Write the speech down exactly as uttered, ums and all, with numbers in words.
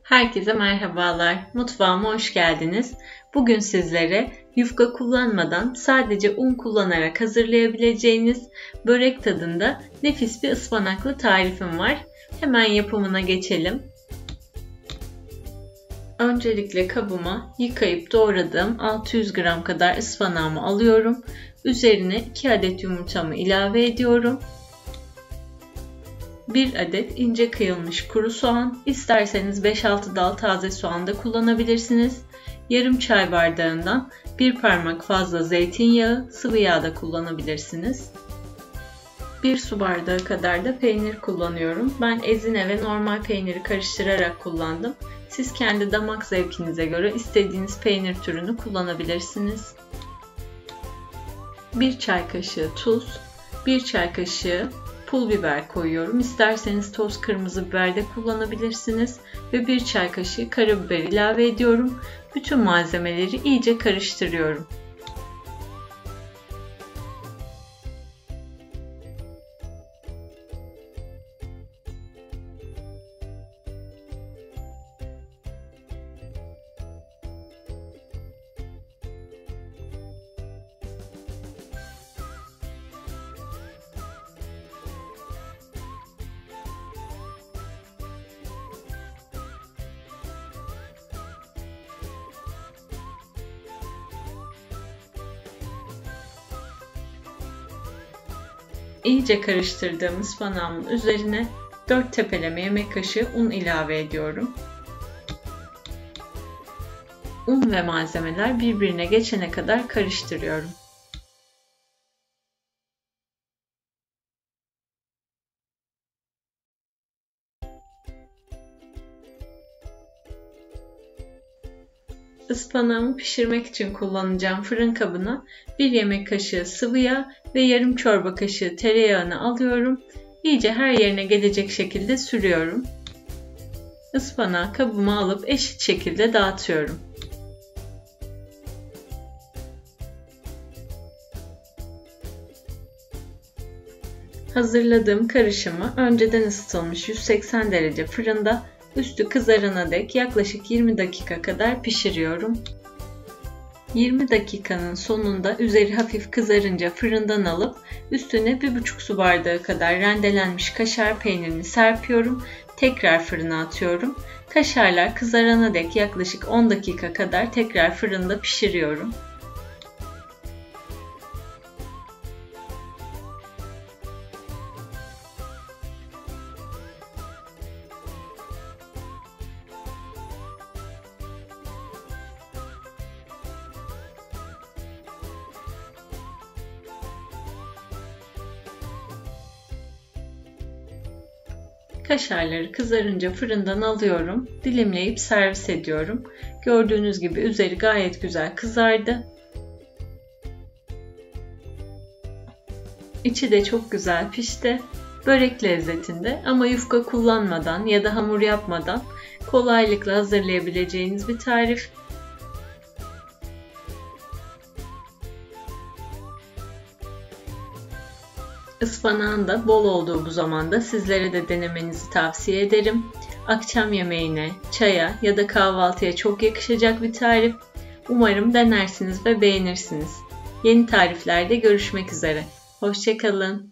Herkese merhabalar. Mutfağıma hoş geldiniz. Bugün sizlere yufka kullanmadan sadece un kullanarak hazırlayabileceğiniz börek tadında nefis bir ıspanaklı tarifim var. Hemen yapımına geçelim. Öncelikle kabıma yıkayıp doğradığım altı yüz gram kadar ıspanağımı alıyorum. Üzerine iki adet yumurtamı ilave ediyorum. bir adet ince kıyılmış kuru soğan, isterseniz beş altı dal taze soğan da kullanabilirsiniz. Yarım çay bardağından bir parmak fazla zeytinyağı, sıvı yağ da kullanabilirsiniz. bir su bardağı kadar da peynir kullanıyorum. Ben ezine ve normal peyniri karıştırarak kullandım. Siz kendi damak zevkinize göre istediğiniz peynir türünü kullanabilirsiniz. bir çay kaşığı tuz, bir çay kaşığı pul biber koyuyorum. İsterseniz toz kırmızı biber de kullanabilirsiniz. Ve bir çay kaşığı karabiber ilave ediyorum. Bütün malzemeleri iyice karıştırıyorum. İyice karıştırdığım ıspanağımın üzerine dört tepeleme yemek kaşığı un ilave ediyorum. Un ve malzemeler birbirine geçene kadar karıştırıyorum. Ispanağımı pişirmek için kullanacağım fırın kabına bir yemek kaşığı sıvı yağ ve yarım çorba kaşığı tereyağını alıyorum. İyice her yerine gelecek şekilde sürüyorum. Ispanağı kabıma alıp eşit şekilde dağıtıyorum. Hazırladığım karışımı önceden ısıtılmış yüz seksen derece fırında üstü kızarana dek yaklaşık yirmi dakika kadar pişiriyorum. yirmi dakikanın sonunda üzeri hafif kızarınca fırından alıp üstüne bir buçuk su bardağı kadar rendelenmiş kaşar peynirini serpiyorum. Tekrar fırına atıyorum. Kaşarlar kızarana dek yaklaşık on dakika kadar tekrar fırında pişiriyorum. Kaşarları kızarınca fırından alıyorum. Dilimleyip servis ediyorum. Gördüğünüz gibi üzeri gayet güzel kızardı. İçi de çok güzel pişti. Börek lezzetinde ama yufka kullanmadan ya da hamur yapmadan kolaylıkla hazırlayabileceğiniz bir tarif. Ispanağın da bol olduğu bu zamanda sizlere de denemenizi tavsiye ederim. Akşam yemeğine, çaya ya da kahvaltıya çok yakışacak bir tarif. Umarım denersiniz ve beğenirsiniz. Yeni tariflerde görüşmek üzere. Hoşça kalın.